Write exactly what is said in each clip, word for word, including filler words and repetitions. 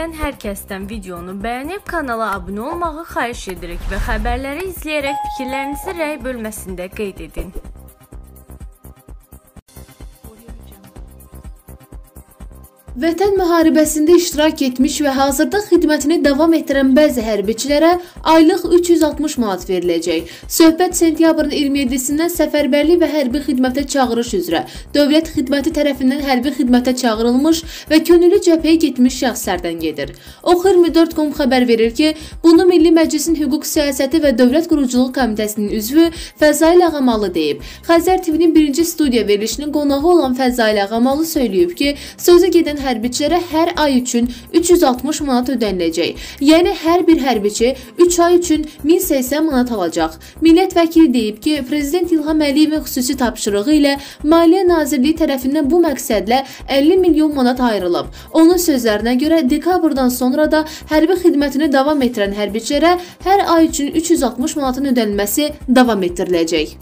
izləyən hər kəsdən videonu bəyənib kanala abunə olmağı xahiş edirik və xəbərləri izləyərək fikirlərinizi rəy bölməsində qeyd edin. Vətən müharibəsində iştirak etmiş və hazırda xidmətini davam etdirən bəzi hərbiçilərə aylıq üç yüz altmış manat veriləcək. Söhbət sentyabrın iyirmi yeddisindən səfərbərlik və hərbi xidmətə çağırış üzrə dövlət xidməti tərəfindən hərbi xidmətə çağırılmış və könüllü cəbhəyə getmiş şəxslərdən gedir. Oxu iyirmi dörd nöqtə com xəbər verir ki, bunu Milli Məclisin Hüquq Siyasəti və Dövlət Quruculuq Komitəsinin üzvü Fəzail Ağamalı deyib. Xəzər T V-nin birinci studiya verilişinin qonağı olan Fəzail Ağamalı söyləyib ki, sözü gedən hərbiçilərə hər ay üçün üç yüz altmış manat ödəniləcək. Yəni hər bir hərbiçi üç ay üçün min səksən manat alacaq. Millət vəkili deyib ki, Prezident İlham Əliyevin xüsusi tapşırığı ilə Maliyyə Nazirliyi tərəfindən bu məqsədlə əlli milyon manat ayrılıb. Onun sözlərinə görə dekabrdan sonra da hərbi xidmətini davam etdirən hərbiçilərə hər ay üçün üç yüz altmış manatın ödənilməsi davam etdiriləcək.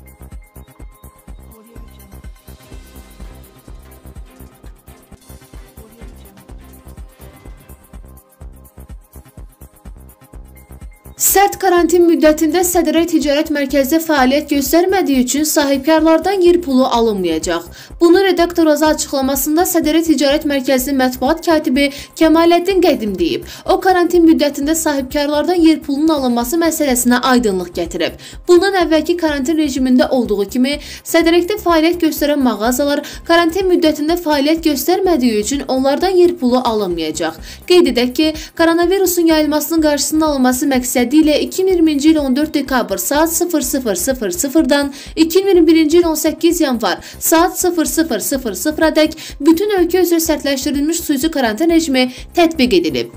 Sərt karantin müddətində Sədərək Ticarət Mərkəzində fəaliyyət göstərmədiyi üçün sahibkarlardan yer pulu alınmayacaq. Bunu redaktor Azə açıqlamasında Sədərək Ticarət Mərkəzinin mətbuat katibi Kəmaləddin Qədim deyib. O, karantin müddətində sahibkarlardan yer pulunun alınması məsələsinə aydınlıq gətirib. Bundan əvvəlki karantin rejimində olduğu kimi, Sədərəkdə fəaliyyət göstərən mağazalar karantin müddətində fəaliyyət göstərmədiyi üçün onlardan yer pulu alınmayacaq. Qeyd edək ki, koronavirusun yayılmasının qarşısının alınması məqsədi ilə iki min iyirminci il on dörd dekabr saat sıfır sıfır sıfır sıfırdan iki min iyirmi birinci il on səkkiz yanvar saat sıfır sıfır sıfır sıfıradək bütün ölkə üzrə sərtləşdirilmiş xüsusi karantin rejimi tətbiq edilib.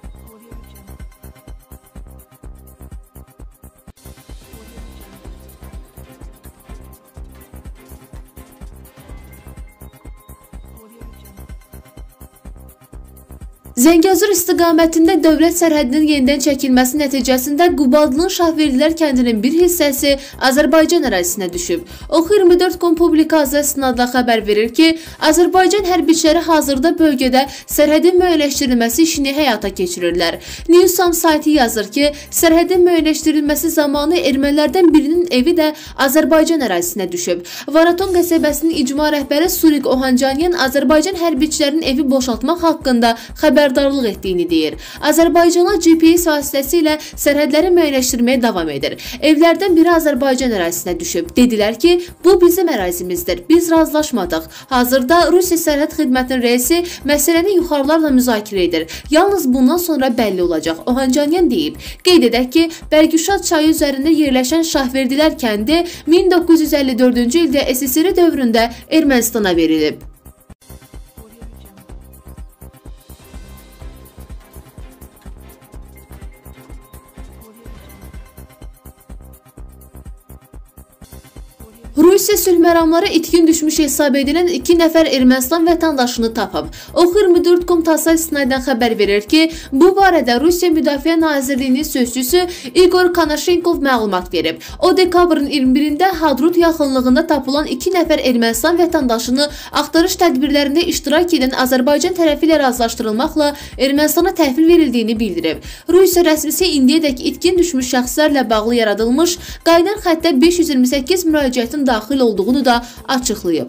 Zəngəzur istiqamətində dövlət sərhədinin yenidən çəkilməsi nəticəsində Qubadlının Şahverdilər kəndinin bir hissəsi Azərbaycan ərazisinə düşüb. Oxu iyirmi dörd nöqtə com publikasiyası istinadla xəbər verir ki, Azərbaycan hərbiçiləri hazırda bölgədə sərhədin müəyyənləşdirilməsi işini həyata keçirirlər. Newsam sayti yazır ki, sərhədin müəyyənləşdirilməsi zamanı ermənilərdən birinin evi də Azərbaycan ərazisinə düşüb. Varaton qəsəbəsinin icma rəhbəri Surik Ohancanyan Azərbaycan hərbiçilərinin evi boşaltmaq haqqında xəbər xəbərdarlıq etdiyini deyir. Azərbaycanlar G P S vasitəsilə sərhədləri müəyyənləşdirməyə davam edir. Evlərdən biri Azərbaycan ərazisinə düşüb. Dedilər ki, bu bizim ərazimizdir. Biz razılaşmadıq. Hazırda Rusiya Sərhəd Xidmətinin rəisi məsələni yuxarılarla müzakirə edir. Yalnız bundan sonra bəlli olacaq. Ohancanyan deyib. Qeyd edək ki, Bərgüşad çayı üzərində yerləşən Şahverdilər kəndi min doqquz yüz əlli dördüncü ildə S S R dövründə Ermənistana verilib. Rusiya sülh məramları itkin düşmüş hesab edilən iki nəfər Ermənistan vətəndaşını tapıb. Oxu iyirmi dörd nöqtə com TASS istinadından xəbər verir ki, bu barədə Rusiya Müdafiə Nazirliyinin sözçüsü İqor Kanaşenkov məlumat verib. O, dekabrın iyirmi birində Hadrut yaxınlığında tapılan iki nəfər Ermənistan vətəndaşını axtarış tədbirlərində iştirak edən Azərbaycan tərəfi ilə razılaşdırılmaqla Ermənistana təhvil verildiyini bildirib. Rusiya rəsmisi indiyədək itkin düşmüş şəxslərlə bağlı yaradılmış qaynar xəttə beş yüz iyirmi səkkiz müraciətin daxil olduğunu da açıqlayıb.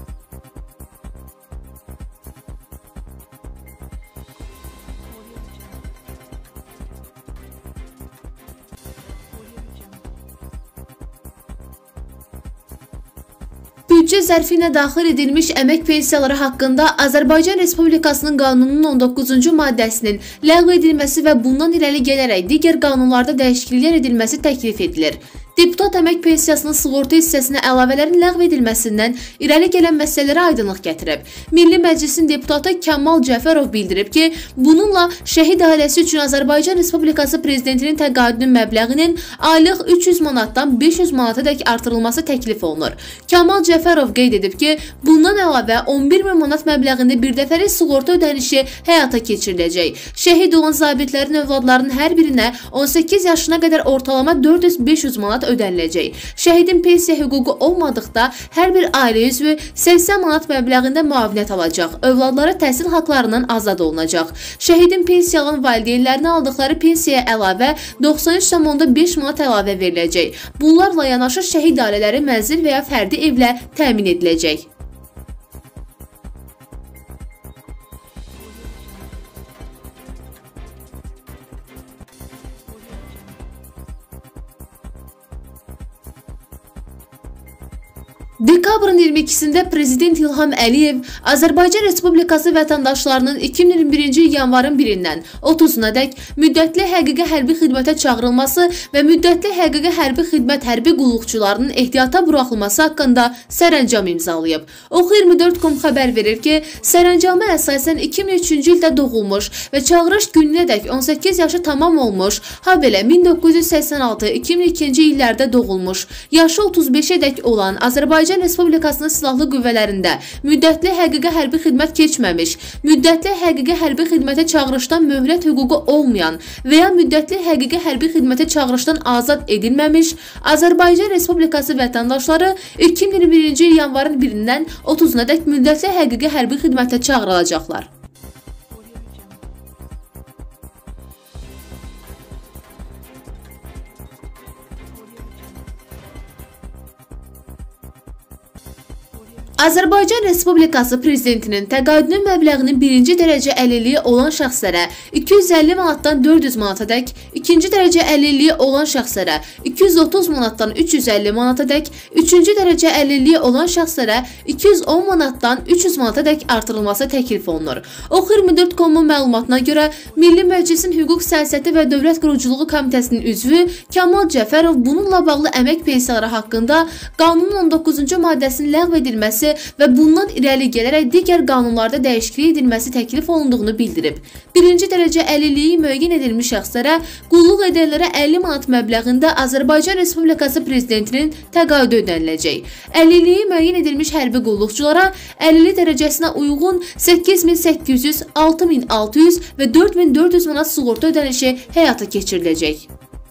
Büdcə zərfi ilə daxil edilmiş əmək pensiyaları haqqında Azərbaycan Respublikasının qanununun on doqquzuncu maddəsinin ləğv edilməsi və bundan irəli gələrək digər qanunlarda dəyişikliklər edilməsi təklif edilir. Deputat əmək pensiyasının sığorta hissəsinə əlavələrin ləğv edilməsindən irəli gələn məsələlərə aydınlıq gətirib. Milli Məclisin deputatı Kəmal Cəfərov bildirib ki, bununla şəhid ailəsi üçün Azərbaycan Respublikası Prezidentinin təqaüdünün məbləğinin aylıq üç yüz manatdan beş yüz manatadək artırılması təklif olunur. Kəmal Cəfərov qeyd edib ki, bundan əlavə on bir min manat məbləğində birdəfəlik sığorta ödənişi həyata keçiriləcək. Şəhid olan zabitlərin övladlarının hər birinə on səkkiz yaşına qədər ortalama dörd yüz beş yüz manat manat ödəniləcək. Şəhidin pensiya hüququ olmadıqda hər bir ailə üzvü səksən manat məbləğində müavinət alacaq. Övladları təhsil haqlarından azad olunacaq. Şəhidin pensiya alan valideynlərinə aldıqları pensiyaya əlavə doxsan üç tam beş manat əlavə veriləcək. Bunlarla yanaşı şəhid ailələri mənzil və ya fərdi evlə təmin ediləcək. Dekabrın iyirmi ikisində Prezident İlham Əliyev Azərbaycan Respublikası vətəndaşlarının iki min iyirmi birinci il yanvarın birindən otuzuna dək müddətli həqiqi hərbi xidmətə çağırılması və müddətli həqiqi hərbi xidmət hərbi qulluqçularının ehtiyata buraxılması haqqında sərəncam imzalayıb. Oxu iyirmi dörd nöqtə com xəbər verir ki, sərəncama əsasən iki min üçüncü ildə doğulmuş və çağırış gününədək on səkkiz yaşı tamam olmuş, ha belə min doqquz yüz səksən altı iki min ikinci illərdə doğulmuş, yaşı otuz beşə dək olan Azərbaycan Respublikasının silahlı qüvvələrində müddətli həqiqi hərbi xidmət keçməmiş, müddətli həqiqi hərbi xidmətə çağırışdan möhlət hüququ olmayan və ya müddətli həqiqi hərbi xidmətə çağırışdan azad edilməmiş Azərbaycan Respublikası vətəndaşları iki min iyirmi birinci il yanvarın birindən otuzuna dək müddətli həqiqi hərbi xidmətə çağırılacaqlar. Azərbaycan Respublikası Prezidentinin təqaüdünün məbləğinin birinci dərəcə əlilliyi olan şəxslərə iki yüz əlli manatdan dörd yüz manata dək, ikinci dərəcə əlilliyi olan şəxslərə iki yüz otuz manatdan üç yüz əlli manata dək, üçüncü dərəcə əlilliyi olan şəxslərə iki yüz on manatdan üç yüz manata dək artırılması təklif olunur. Oxu iyirmi dörd nöqtə com-un məlumatına görə Milli Məclisin Hüquq Siyasəti və Dövlət Quruculuğu Komitəsinin üzvü Kamal Cəfərov bununla bağlı əmək pensiyaları haqqında qanunun on doqquzuncu maddəsinin ləğv edilməsi və bundan irəli gələrək digər qanunlarda dəyişiklik edilməsi təklif olunduğunu bildirib. Birinci dərəcə əlilliyi müəyyən edilmiş şəxslərə qulluq edənlərə əlli manat məbləğində Azərbaycan Respublikası Prezidentinin təqaüdü ödəniləcək. Əlilliyi müəyyən edilmiş hərbi qulluqçulara əlillik dərəcəsinə uyğun səkkiz min səkkiz yüz, altı min altı yüz və dörd min dörd yüz manat sığorta ödənişi həyata keçiriləcək.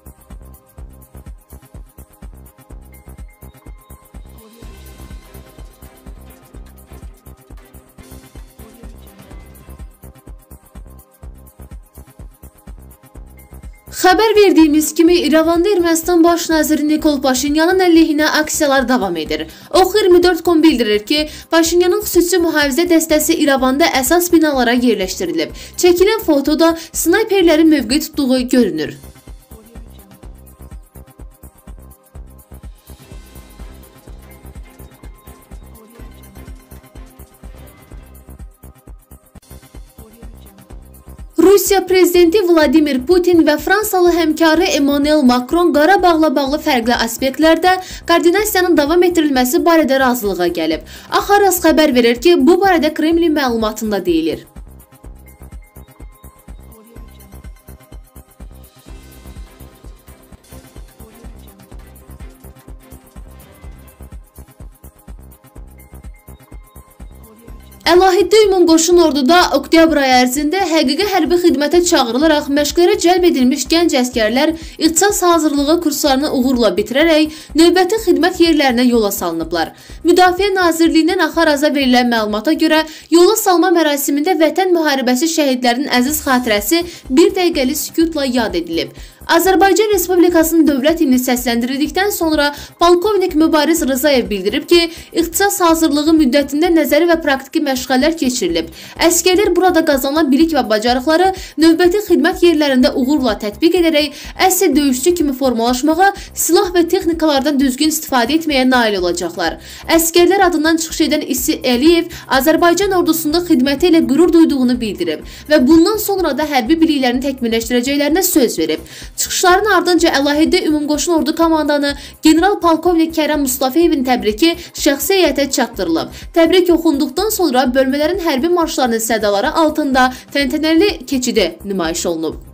Xəbər verdiyimiz kimi İrəvanda Ermənistan Baş naziri Nikol Paşinyanın əleyhinə aksiyalar davam edir. Oxu iyirmi dörd nöqtə com bildirir ki, Paşinyanın xüsusi mühafizə dəstəsi İrəvanda əsas binalara yerləşdirilib. Çəkilən fotoda snayperlərin mövqe tutduğu görünür. Rusiya prezidenti Vladimir Putin və Fransalı həmkarı Emmanuel Macron Qarabağla bağlı fərqli aspektlərdə koordinasiyanın davam etdirilməsi barədə razılığa gəlib. Axaras xəbər verir ki, bu barədə Kremlin məlumatında deyilir. Əlahiddə ümumqoşun orduda oktyabr ayı ərzində həqiqi hərbi xidmətə çağırılaraq məşqlərə cəlb edilmiş gənc əskərlər ixtisas hazırlığı kurslarını uğurla bitirərək növbəti xidmət yerlərinə yola salınıblar. Müdafiə Nazirliyindən Axaraza verilən məlumata görə yola salma mərasimində Vətən müharibəsi şəhidlərinin əziz xatirəsi bir dəqiqəlik sükutla yad edilib. Azərbaycan Respublikasının dövlət himni səsləndirildikdən sonra Polkovnik Mübariz Rızayev bildirib ki, ixtisas hazırlığı müddətində nəzəri və praktiki məşğələlər keçirilib. Əskərlər burada qazanılan bilik və bacarıqları növbəti xidmət yerlərində uğurla tətbiq edərək əsl döyüşçü kimi formalaşmağa, silah və texnikalardan düzgün istifadə etməyə nail olacaqlar. Əskərlər adından çıxış edən İsi Əliyev Azərbaycan ordusunda xidməti ilə qürur duyduğunu bildirib və bundan sonra da hərbi biliklərini təkmilləşdirəcəklərinə söz verib. Çıxışların ardınca əlahiddə ümumqoşun ordu komandanı General Polkovnik Kərəm Mustafayevin təbriki şəxsi heyətə çatdırılıb. Təbrik oxunduqdan sonra bölmələrin hərbi marşlarının sədaları altında təntənəli keçidi nümayiş olunub.